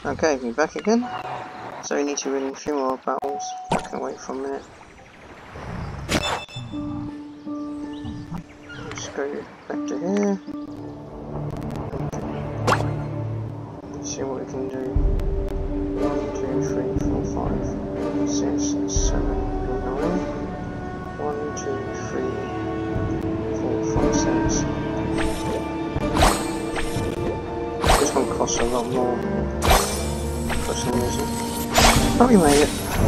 Okay, we're back again. So we need to win a few more battles. I can wait for a minute. Let's go back to here. Let's see what we can do. 1, 2, 3, 4, 5, 6, 7, 8, 9. 1, 2, 3, 4, 5, 6. This one costs a lot more for some reason. But we made it.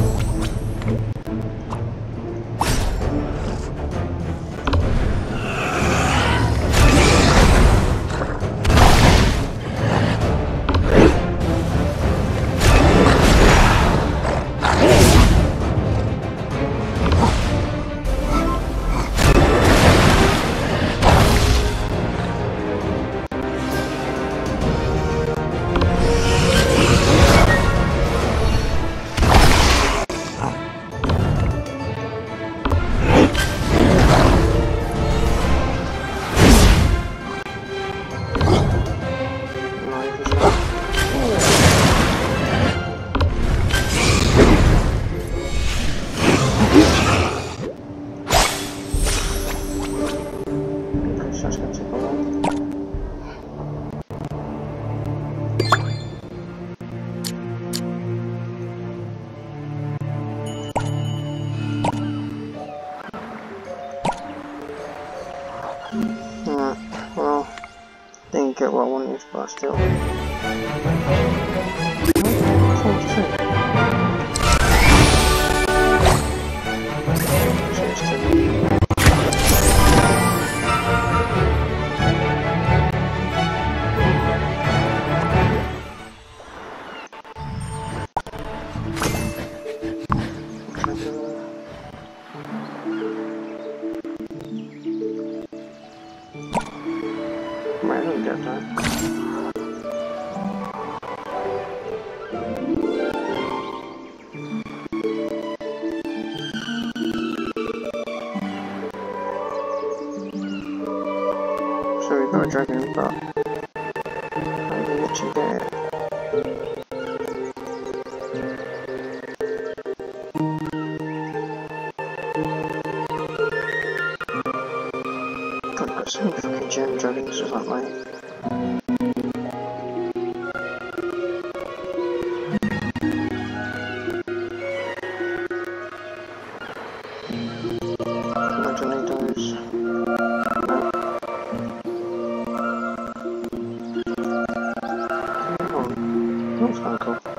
Well, didn't get what I wanted, but still. I don't get that. So we got a dragon, but I didn't actually get it. God, I've got so many fucking gem dragons, is that right? That's kind of cool.